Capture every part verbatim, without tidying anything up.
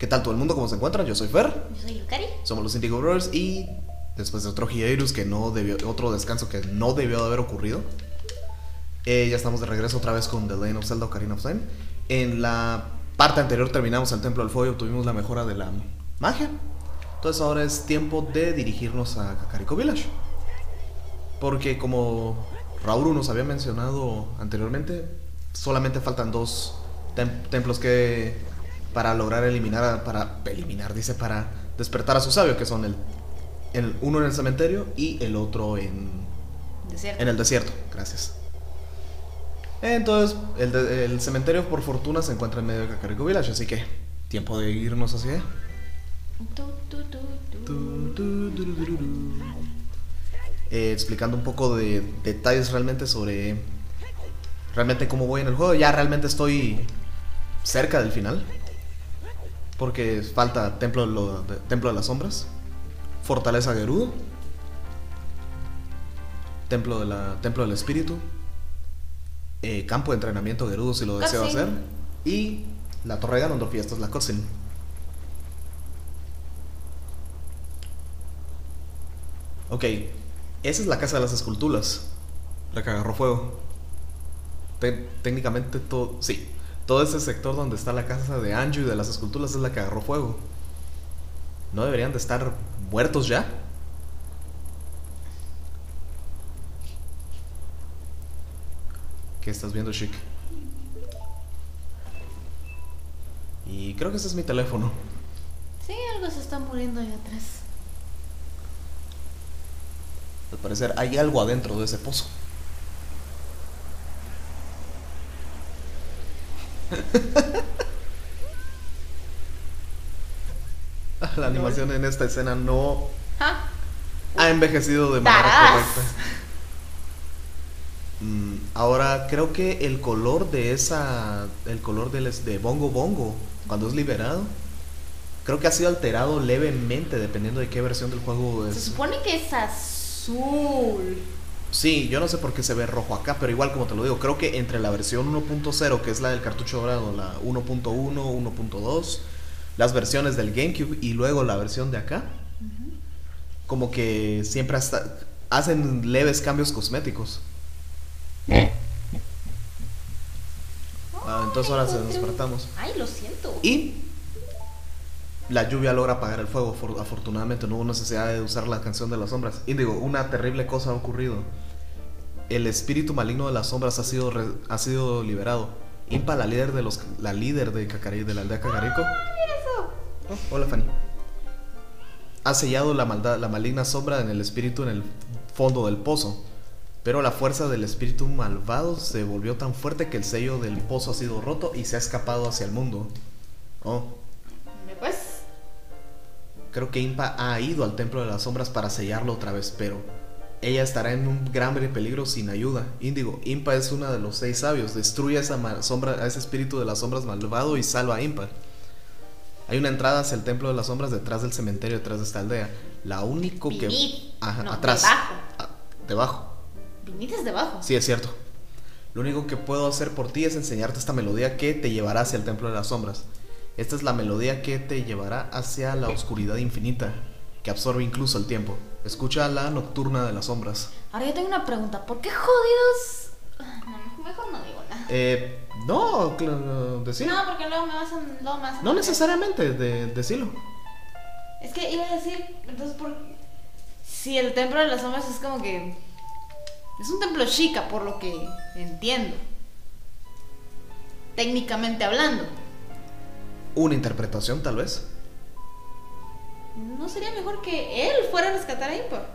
¿Qué tal todo el mundo? ¿Cómo se encuentran? Yo soy Fer. Yo soy Yukari. Somos los Indigo Brothers y después de otro hiatus que no debió, otro descanso que no debió de haber ocurrido, eh, ya estamos de regreso otra vez con The Legend of Zelda Ocarina of Time. En la parte anterior terminamos el Templo del Fuego y obtuvimos la mejora de la magia. Entonces ahora es tiempo de dirigirnos a Kakariko Village, porque como Rauru nos había mencionado anteriormente, solamente faltan dos tem templos que para lograr eliminar, para eliminar, dice, para despertar a su sabio, que son el, el uno en el cementerio y el otro en, desierto. en el desierto. Gracias. Entonces, el, de, el cementerio por fortuna se encuentra en medio de Kakariko Village, así que tiempo de irnos hacia allá. Eh, explicando un poco de detalles realmente sobre realmente cómo voy en el juego. Ya realmente estoy cerca del final, porque falta Templo de, lo, de, Templo de las Sombras, Fortaleza Gerudo, Templo, de la, Templo del Espíritu, eh, Campo de Entrenamiento Gerudo si lo deseo hacer, y la Torre de Ganondorf. Y esta es la cutscene. Ok, esa es la casa de las esculturas, la que agarró fuego. Te técnicamente todo, sí, todo ese sector donde está la casa de Anju y de las esculturas es la que agarró fuego. ¿No deberían de estar muertos ya? ¿Qué estás viendo, Chic? Y creo que ese es mi teléfono. Sí, algo se está muriendo allá atrás. Al parecer hay algo adentro de ese pozo. La animación en esta escena no ¿Ah? ha envejecido de manera ¡Tarás! correcta. Mm, ahora creo que el color de esa, el color del de Bongo Bongo cuando es liberado, creo que ha sido alterado levemente dependiendo de qué versión del juego es. Se supone que es azul. Sí, yo no sé por qué se ve rojo acá, pero igual como te lo digo, creo que entre la versión uno punto cero, que es la del cartucho dorado, la uno punto uno, uno punto dos, las versiones del GameCube y luego la versión de acá, uh-huh, como que siempre hasta hacen leves cambios cosméticos. Ah, entonces ahora se despertamos. Ay, lo siento. Y la lluvia logra apagar el fuego. Afortunadamente no hubo necesidad de usar la canción de las sombras. Y digo, una terrible cosa ha ocurrido. El espíritu maligno de las sombras ha sido, re, ha sido liberado. Impa, la líder de los la líder de Kakari, de la aldea Kakariko. ¡Ah, mira eso! Oh, hola, Fanny. Ha sellado la maldad, la maligna sombra en el espíritu en el fondo del pozo. Pero la fuerza del espíritu malvado se volvió tan fuerte que el sello del pozo ha sido roto y se ha escapado hacia el mundo. Oh. Pues creo que Impa ha ido al templo de las sombras para sellarlo otra vez, pero ella estará en un gran peligro sin ayuda. Índigo, Impa es una de los seis sabios. Destruye a, esa sombra, a ese espíritu de las sombras malvado y salva a Impa. Hay una entrada hacia el templo de las sombras detrás del cementerio, detrás de esta aldea. La único que... Vinit. Ajá, no, atrás. Debajo. A, debajo. Vinit es debajo. Sí, es cierto. Lo único que puedo hacer por ti es enseñarte esta melodía que te llevará hacia el templo de las sombras. Esta es la melodía que te llevará hacia la oscuridad infinita, que absorbe incluso el tiempo. Escucha la nocturna de las sombras. Ahora yo tengo una pregunta. ¿Por qué jodidos? No, mejor no digo nada. Eh, no, claro, decilo. No, porque luego me vas a... Luego me vas a no necesariamente, de, decilo. Es que iba a decir, entonces, por si el templo de las sombras es como que... Es un templo chica, por lo que entiendo. Técnicamente hablando. Una interpretación, tal vez. ¿No sería mejor que él fuera a rescatar a Impa?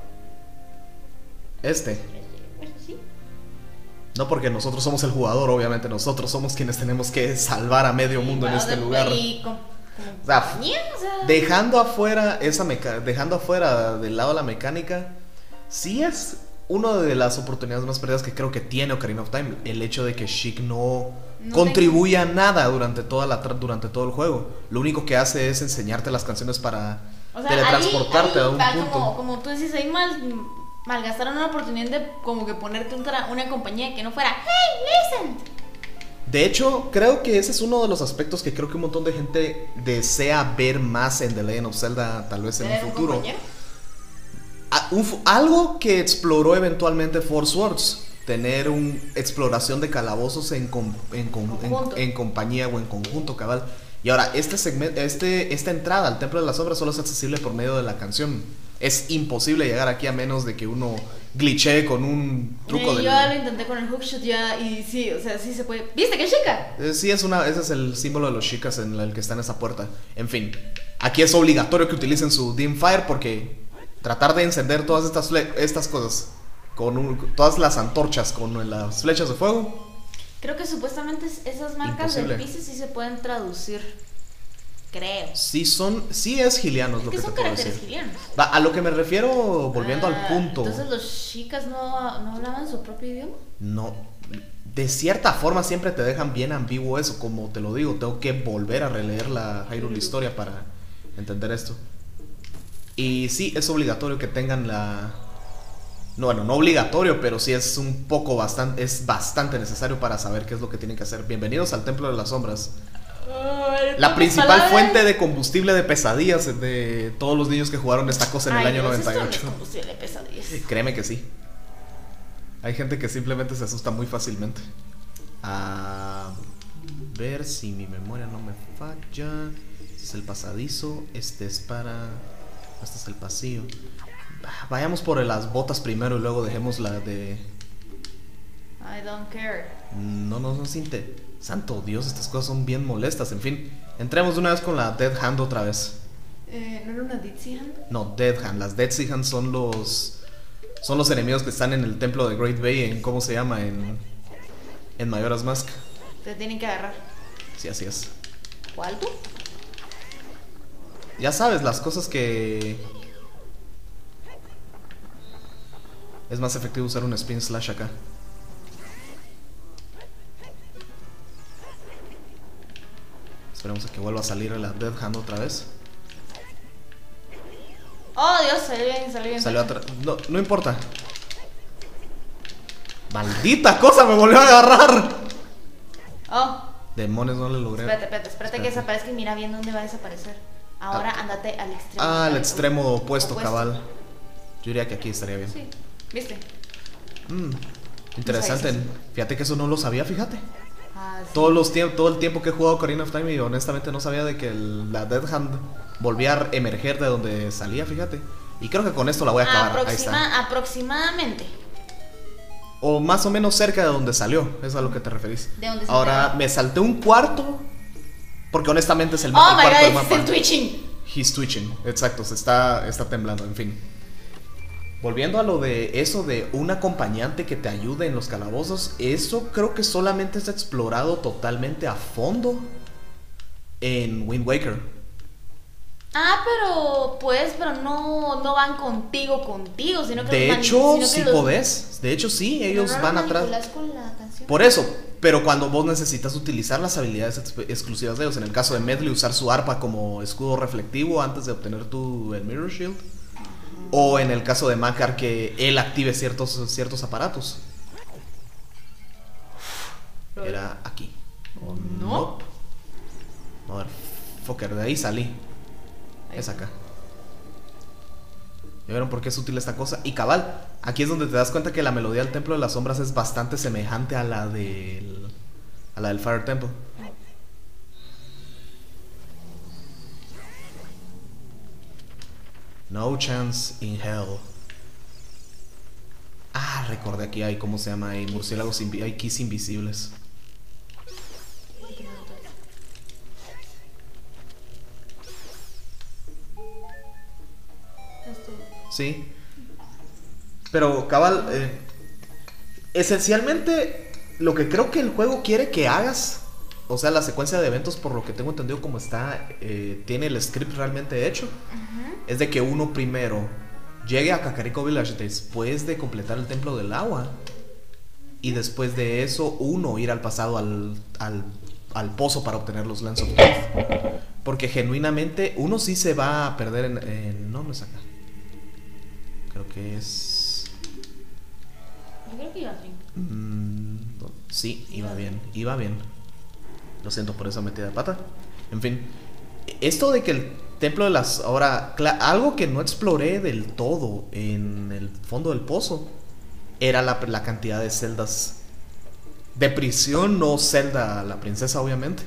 Este. Pues sí. No porque nosotros somos el jugador, obviamente nosotros somos quienes tenemos que salvar a medio mundo bueno, en este de, lugar. Y con, o sea, o sea, dejando afuera esa meca dejando afuera del lado la mecánica, sí es una de las oportunidades más perdidas que creo que tiene Ocarina of Time, el hecho de que Sheik no, no contribuye tengo... a nada durante toda la durante todo el juego. Lo único que hace es enseñarte las canciones para o sea, teletransportarte ahí, ahí, a un va, punto. Como, como tú dices, ahí mal, malgastaron una oportunidad de como que ponerte una, una compañía que no fuera Hey, listen. De hecho, creo que ese es uno de los aspectos que creo que un montón de gente desea ver más en The Legend of Zelda, tal vez en un ¿Tener un futuro. compañero? A- un fu- algo que exploró eventualmente Force Swords, tener una exploración de calabozos en, com- en, con- en- Conjunto. en compañía o en conjunto, cabal. Y ahora, este segmento, este, esta entrada al Templo de las Sombras solo es accesible por medio de la canción. Es imposible llegar aquí a menos de que uno glitchee con un truco Eh, del... Yo ya lo intenté con el hookshot ya y sí, o sea, sí se puede. ¿Viste qué chica? Eh, Sí, es una, ese es el símbolo de los chicas en el que está en esa puerta. En fin, aquí es obligatorio que utilicen su Dim Fire porque tratar de encender todas estas, fle- estas cosas, con un- todas las antorchas con las flechas de fuego. Creo que supuestamente es- esas marcas Imposible. del piso sí se pueden traducir. Creo. Sí son, sí es giliano es Es lo que que te son puedo caracteres decir. gilianos. Va, a lo que me refiero, volviendo Ah, al punto, Entonces los chicas no, no hablaban su propio idioma. no, de cierta forma siempre te dejan bien ambiguo eso, como te lo digo, tengo que volver a releer la Hyrule historia para entender esto. Y sí, es obligatorio que tengan la... No, bueno, no obligatorio, pero sí es un poco bastante, es bastante necesario para saber qué es lo que tienen que hacer. Bienvenidos al Templo de las Sombras. La principal fuente de combustible de pesadillas de todos los niños que jugaron esta cosa en el año noventa y ocho. Combustible pesadillas. Créeme que sí. Hay gente que simplemente se asusta muy fácilmente. A ver si mi memoria no me falla. Este es el pasadizo. Este es para... Este es el pasillo. Vayamos por las botas primero y luego dejemos la de... I don't care. No, no, no siente. Santo Dios, estas cosas son bien molestas. En fin, entremos de una vez con la Dead Hand otra vez. Eh, ¿No era una Ditsy Hand? No, Dead Hand. Las Dead Hand son los... Son los enemigos que están en el templo de Great Bay. En ¿cómo se llama? En... En Majora's Mask. Te tienen que agarrar. Sí, así es. ¿Cuál tú? Ya sabes, las cosas que... Es más efectivo usar un spin slash acá. Esperemos a que vuelva a salir la Dead Hand otra vez. Oh, Dios, salió bien, salió bien. Salió atrás. No, no importa. Maldita cosa, me volvió a agarrar. Oh, Demonios, no le logré. espérate, espérate, espérate que Espérate. desaparezca y mira bien dónde va a desaparecer. Ahora andate al extremo. Ah, al al- extremo opuesto, opuesto. cabal. Yo diría que aquí estaría bien. Sí, ¿viste? Mm, interesante. No sabía Fíjate que eso no lo sabía, fíjate. Ah, sí. Todos los tiemp- todo el tiempo que he jugado Ocarina of Time y honestamente no sabía de que el- la Dead Hand volvía a emerger de donde salía, fíjate. Y creo que con esto la voy a acabar. Ahí está. Aproxima- aproximadamente. O más o menos cerca de donde salió. Es a lo que te referís. De donde se Ahora pegó. me salté un cuarto. Porque honestamente es el, ma- Oh el my cuarto god, del it's still mapa. twitching. He's twitching. Exacto, se está, está temblando, en fin. Volviendo a lo de eso de un acompañante que te ayude en los calabozos, eso creo que solamente es explorado totalmente a fondo en Wind Waker. Ah, pero pues, pero no, no van contigo, contigo, sino que De los mani- hecho, sino que sí los- podés. De hecho, sí, pero ellos no los van atrás. manipulas con la canción. Por eso, pero cuando vos necesitas utilizar las habilidades ex- exclusivas de ellos, en el caso de Medley, usar su arpa como escudo reflectivo antes de obtener tu el Mirror Shield. O en el caso de Makar, que él active ciertos, ciertos aparatos. Era aquí. Oh, No. Motherfucker, de ahí salí. Ahí. Es acá. ¿Ya vieron por qué es útil esta cosa? Y cabal, aquí es donde te das cuenta que la melodía del Templo de las Sombras es bastante semejante a la del, a la del Fire Temple. No chance in hell. Ah, recordé aquí hay, ¿cómo se llama? Hay murciélagos, invi- hay keys invisibles. Esto. Sí. Pero, cabal, eh, esencialmente lo que creo que el juego quiere que hagas, o sea, la secuencia de eventos, por lo que tengo entendido como está, eh, tiene el script realmente hecho, es de que uno primero llegue a Kakariko Village después de completar el Templo del Agua, y después de eso uno ir al pasado al, al, al pozo para obtener los Lands of Death. Porque genuinamente uno sí se va a perder en... en no, no es acá. Creo que es... Yo creo que iba así. Mm, no, sí, iba bien, iba bien. Lo siento por esa metida de pata. En fin, esto de que el templo de las... Ahora, algo que no exploré del todo en el fondo del pozo era la, la cantidad de celdas de prisión, no Zelda la princesa, obviamente.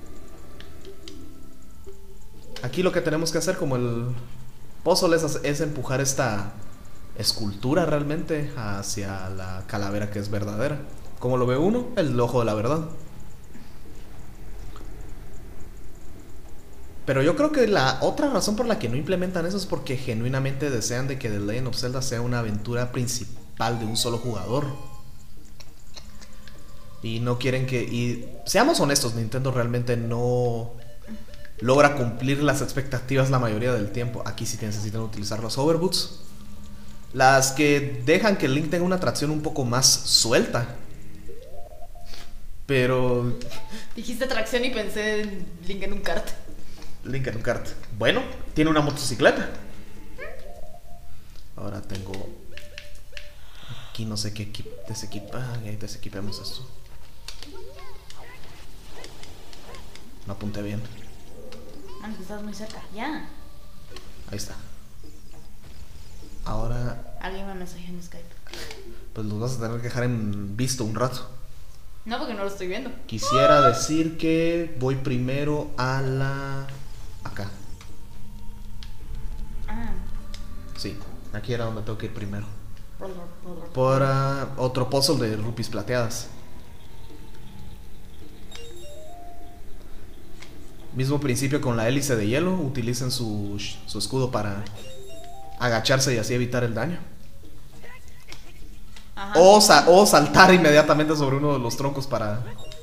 Aquí lo que tenemos que hacer, como el puzzle, es, es empujar esta escultura realmente hacia la calavera que es verdadera. Como lo ve uno, el ojo de la verdad. Pero yo creo que la otra razón por la que no implementan eso es porque genuinamente desean de que The Legend of Zelda sea una aventura principal de un solo jugador. Y no quieren que... Y seamos honestos, Nintendo realmente no logra cumplir las expectativas la mayoría del tiempo. Aquí sí necesitan utilizar los overboots, las que dejan que Link tenga una tracción un poco más suelta. Pero... Dijiste tracción y pensé en Link en un kart. Link en un kart. Bueno, tiene una motocicleta. Ahora tengo... Aquí no sé qué desequipa. Ahí desequipemos esto. No apunté bien. Manos, estás muy cerca. Ya. Ahí está. Ahora... Alguien me mensajeó en Skype. Pues los vas a tener que dejar en visto un rato. No, porque no lo estoy viendo. Quisiera decir que voy primero a la... Acá. Ah. Sí, aquí era donde tengo que ir primero. Por uh, otro puzzle de rupias plateadas. Mismo principio con la hélice de hielo. Utilicen su, su escudo para agacharse y así evitar el daño. Ajá. O, sa o saltar inmediatamente sobre uno de los troncos para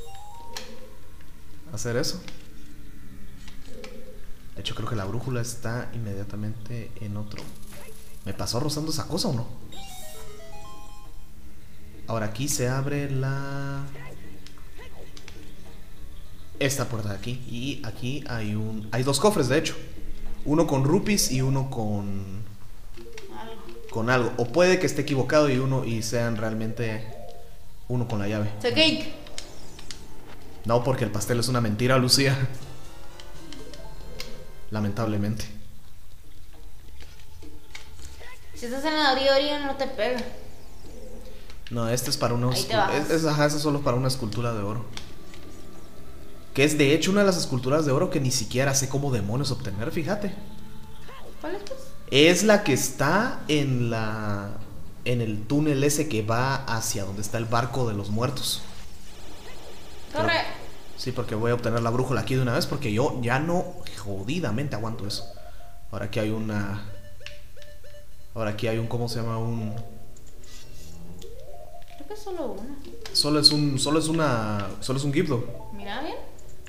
hacer eso. De hecho creo que la brújula está inmediatamente en otro. ¿Me pasó rozando esa cosa o no? Ahora aquí se abre la... Esta puerta de aquí. Y aquí hay un... Hay dos cofres de hecho. Uno con rupees y uno con... Algo. Con algo. O puede que esté equivocado y uno y sean realmente uno con la llave. ¡The cake! No, porque el pastel es una mentira, Lucía. Lamentablemente. Si estás en la orilla, orilla no te pega. No, este es para una... Ahí te vas. Es, es, ajá, este es solo para una escultura de oro. Que es de hecho una de las esculturas de oro que ni siquiera sé cómo demonios obtener, fíjate. ¿Cuál es? Pues? Es la que está en la... En el túnel ese que va hacia donde está el barco de los muertos. ¡Corre! Pero, sí, porque voy a obtener la brújula aquí de una vez, porque yo ya no jodidamente aguanto eso. Ahora aquí hay una... Ahora aquí hay un... ¿Cómo se llama? Un... Creo que es solo una. Solo es un... Solo es una... Solo es un Gibdo. Mira bien.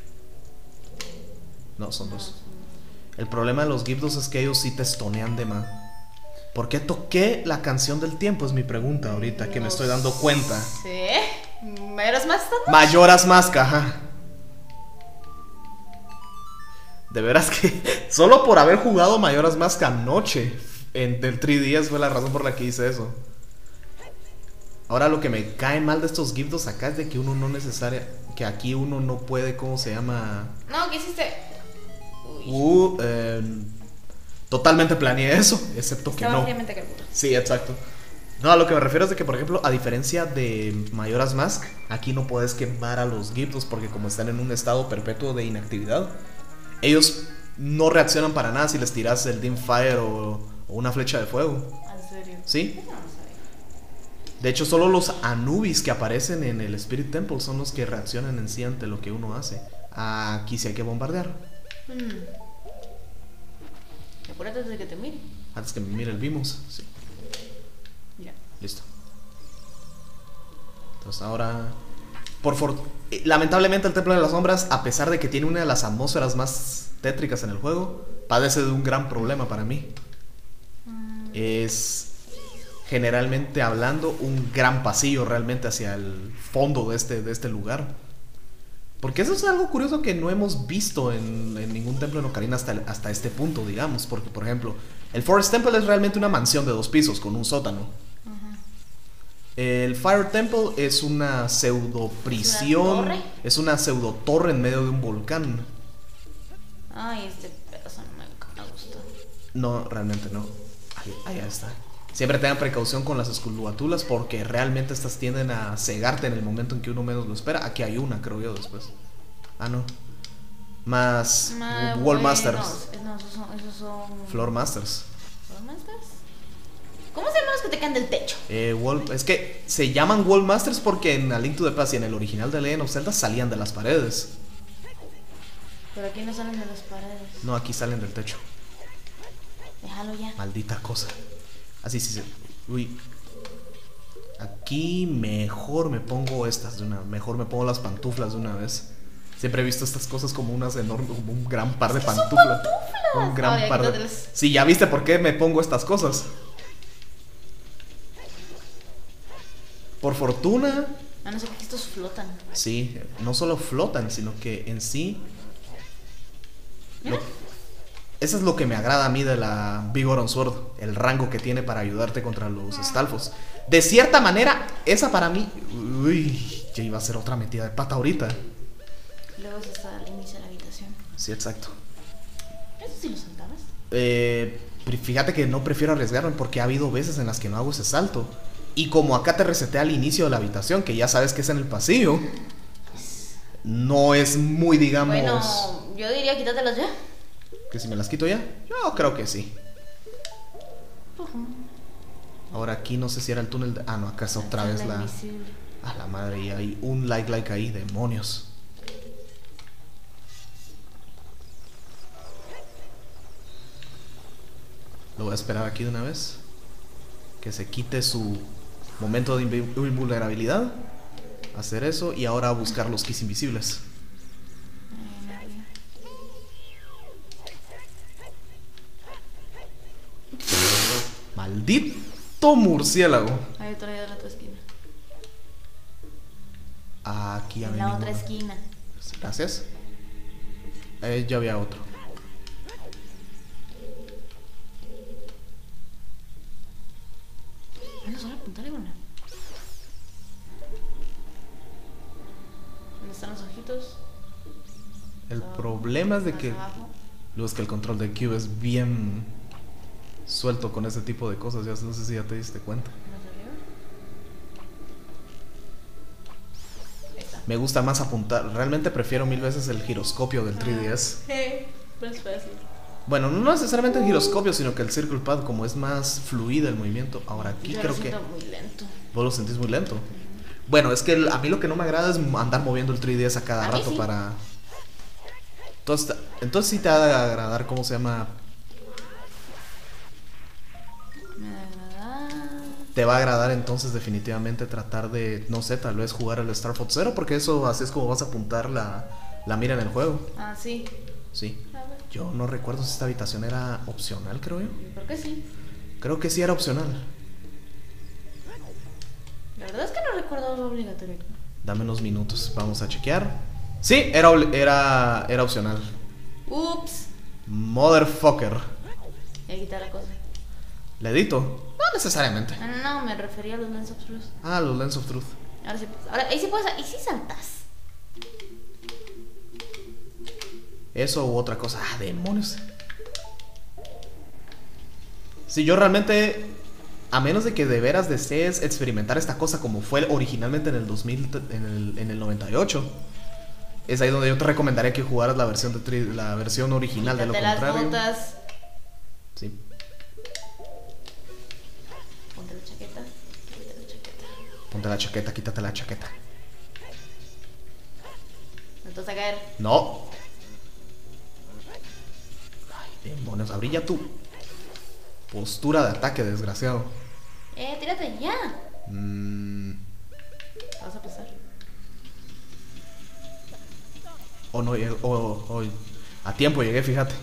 No, son dos. El problema de los Gibdos es que ellos sí te estonean de más. ¿Por qué toqué la canción del tiempo? Es mi pregunta ahorita, que me estoy dando cuenta. ¿Sí? ¿Mayoras Mask? Mayoras Mask, ajá. De veras que solo por haber jugado Mayoras Mask anoche en el tres D S fue la razón por la que hice eso. Ahora lo que me cae mal de estos Gibdos acá es de que uno no necesaria, que aquí uno no puede, ¿cómo se llama? No, ¿qué hiciste? Uy. Uh, eh, totalmente planeé eso, excepto que Estaba no. fríamente calculado. Sí, exacto. No, a lo que me refiero es de que, por ejemplo, a diferencia de Majora's Mask, aquí no puedes quemar a los Gibdos porque como están en un estado perpetuo de inactividad, ellos no reaccionan para nada si les tiras el Dim Fire o, o una flecha de fuego. ¿En serio? ¿Sí? No, no sabía. De hecho, solo los Anubis que aparecen en el Spirit Temple son los que reaccionan en sí ante lo que uno hace. Aquí sí hay que bombardear. Hmm. Acuérdate de que te mire. Antes que me mire el Vimos. Sí. Mira. Listo. Entonces ahora... Por for... Lamentablemente el Templo de las Sombras, a pesar de que tiene una de las atmósferas más tétricas en el juego, padece de un gran problema para mí. Mm. Es... Generalmente hablando, un gran pasillo realmente hacia el fondo de este, de este lugar. Porque eso es algo curioso que no hemos visto en, en ningún templo en Ocarina hasta, hasta este punto, digamos. Porque, por ejemplo, el Forest Temple es realmente una mansión de dos pisos con un sótano. Uh-huh. El Fire Temple es una pseudo prisión. torre? Es una pseudo torre en medio de un volcán. Ay, este pedazo no me, me gusta. No, realmente no. Ahí, ahí está. Siempre tengan precaución con las esculturas porque realmente estas tienden a cegarte en el momento en que uno menos lo espera. Aquí hay una, creo yo, después. Ah, no. Más Ma- Wall bueno, Masters. No, esos son, esos son... Floor Masters. ¿Floor Masters? ¿Cómo se llaman los que te caen del techo? Eh, wall, es que se llaman Wall Masters porque en A Link to the Past y en el original de Legend of Zelda salían de las paredes. Pero aquí no salen de las paredes. No, aquí salen del techo. Déjalo ya. Maldita cosa. Así sí, sí. Uy. Aquí mejor me pongo estas de una. Mejor me pongo las pantuflas de una vez. Siempre he visto estas cosas como unas enormes, como un gran par de pantuflas. Un gran Ay, par de. quítatelas. Sí, ya viste por qué me pongo estas cosas. Por fortuna. Ah, no sé por qué estos flotan. Sí, no solo flotan, sino que en sí. Mira. Lo, eso es lo que me agrada a mí de la Vigoron Sword, el rango que tiene para ayudarte contra los Stalfos. De cierta manera, esa para mí. Uy, ya iba a ser otra metida de pata ahorita. Luego es hasta el inicio de la habitación. Sí, exacto. ¿Eso sí lo saltabas? Eh, fíjate que no prefiero arriesgarme porque ha habido veces en las que no hago ese salto. Y como acá te resetea al inicio de la habitación, que ya sabes que es en el pasillo, no es muy, digamos. Bueno, yo diría quítatelas ya. ¿Que si me las quito ya? Yo creo que sí. Ahora aquí no sé si era el túnel de... Ah, no, acá es otra vez la... Invisible. A la madre, y hay un like like ahí, demonios. Lo voy a esperar aquí de una vez. Que se quite su momento de invi- invulnerabilidad. Hacer eso y ahora buscar los keys invisibles. Ay, nadie. Maldito murciélago. Hay otro ahí de la otra esquina. Aquí ya En no la hay otra ninguno. esquina. Gracias. Eh, ya había otro. Bueno, solo apuntarle una. ¿Dónde están los ojitos? El Todo problema es de más que abajo. luego es que el control de Cube es bien suelto con ese tipo de cosas. Ya no sé si ya te diste cuenta. ¿Más arriba? Ahí está. Me gusta más apuntar. Realmente prefiero mil veces el giroscopio del tres D S. Sí, más fácil. Bueno, no necesariamente el giroscopio, sino que el Circle Pad, como es más fluido el movimiento. Ahora aquí Yo creo lo que siento muy lento. vos lo sentís muy lento. Bueno, es que el- a mí lo que no me agrada es andar moviendo el tres D S a cada A mí rato sí. para... Entonces, entonces sí te ha de agradar, ¿cómo se llama? Me agrada. Te va a agradar entonces definitivamente tratar de, no sé, tal vez jugar el Star Fox Zero, porque eso así es como vas a apuntar la, la mira en el juego. Ah, sí. Sí. A ver. Yo no recuerdo si esta habitación era opcional, creo yo. ¿Por qué sí? Creo que sí era opcional. La verdad es que no recuerdo algo obligatorio. Dame unos minutos, vamos a chequear. Sí, era, obli- era, era opcional. Ups. Motherfucker. Ya quité la cosa. ¿Le edito? No necesariamente. No, no, no, me refería a los Lens of Truth. Ah, los Lens of Truth. Ahora sí, ahora, ahí sí puedes, ahí sí saltas. Eso u otra cosa. Ah, demonios. Si yo realmente, a menos de que de veras desees experimentar esta cosa como fue originalmente en el dos mil, en el, en el noventa y ocho, es ahí donde yo te recomendaría que jugaras la versión de tri- la versión original. De lo Quítate las contrario, botas. sí. Ponte la chaqueta. Quítate la chaqueta. Ponte la chaqueta, quítate la chaqueta. No te vas a caer. No. Ay, demonios, abrí ya tu postura de ataque, desgraciado. Eh, tírate ya. Mm, Te vas a pasar. oh, no, llegué- oh, oh, a tiempo llegué, fíjate.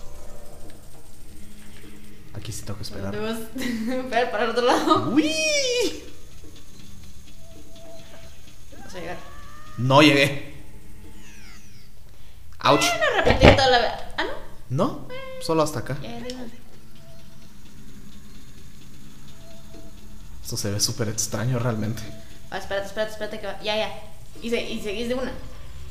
Aquí sí tengo que esperar. ¿Dónde vas? Espera, para el otro lado. ¡Uy! Vas a llegar. No llegué. Ouch. Eh, no repetir toda la vez. Ah, no. No, solo hasta acá. Ya, ya, ya. Esto se ve súper extraño realmente. Ah, espérate, espérate, espérate que va. Ya, ya. Y, se, y seguís de una.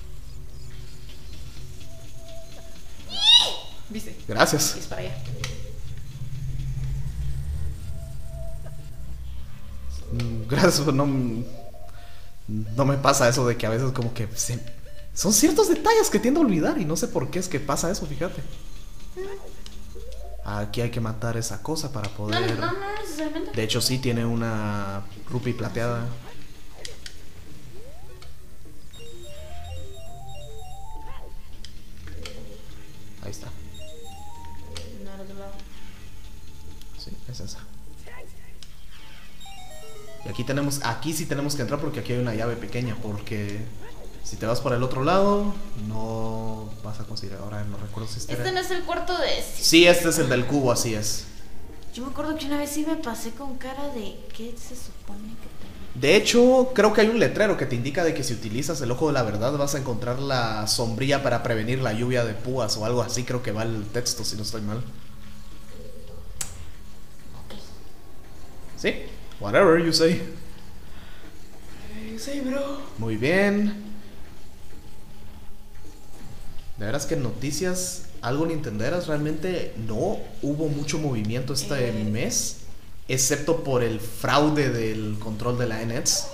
¿Viste? Gracias. Y es para allá. Mm, Gracias, no, no me pasa eso de que a veces como que se- son ciertos detalles que tiendo a olvidar y no sé por qué es que pasa eso, fíjate. Aquí hay que matar esa cosa para No, poder... no, no, no necesariamente. De hecho sí tiene una rupee plateada. Ahí está. No, al otro lado. Sí, es esa. Y aquí tenemos, aquí sí tenemos que entrar porque aquí hay una llave pequeña, porque si te vas por el otro lado no vas a conseguir. Ahora no recuerdo si este Este era- no es el cuarto de... Sí, este es el del cubo, así es. Yo me acuerdo que una vez sí me pasé con cara de... ¿Qué se supone que tengo? De hecho, creo que hay un letrero que te indica de que si utilizas el ojo de la verdad vas a encontrar la sombrilla para prevenir la lluvia de púas o algo así, creo que va el texto, si no estoy mal. Ok. ¿Sí? Whatever you say. Sí, bro. Muy bien. De veras que en noticias algo nintenderas realmente no hubo mucho movimiento este Eh. mes, excepto por el fraude del control de la N E T S.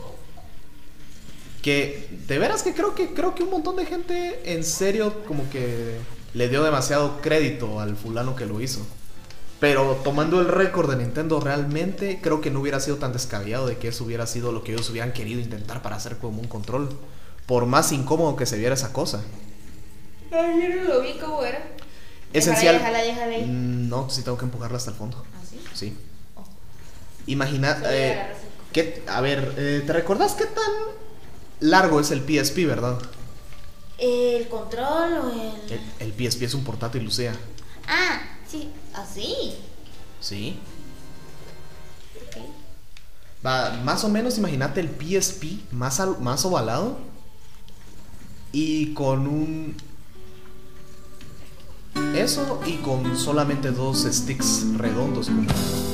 Que de veras que creo que creo que un montón de gente en serio como que le dio demasiado crédito al fulano que lo hizo. Pero tomando el récord de Nintendo, realmente creo que no hubiera sido tan descabellado de que eso hubiera sido lo que ellos hubieran querido intentar para hacer como un control. Por más incómodo que se viera esa cosa. Ay, yo no lo vi, ¿cómo era? Esencial. Déjala, déjala, déjala ahí. Mm, No, sí tengo que empujarla hasta el fondo. ¿Ah, sí? Sí. Oh. Imagina. Se voy a eh, agarrar ese- ¿qué- a ver, eh, ¿te recordás qué tan largo es el P S P, verdad? ¿El control o el...? El, el P S P es un portátil, Lucía. Ah, sí, así. Sí. Ok. Va, más o menos imagínate el P S P más, al- más ovalado y con un... Eso y con solamente dos sticks redondos como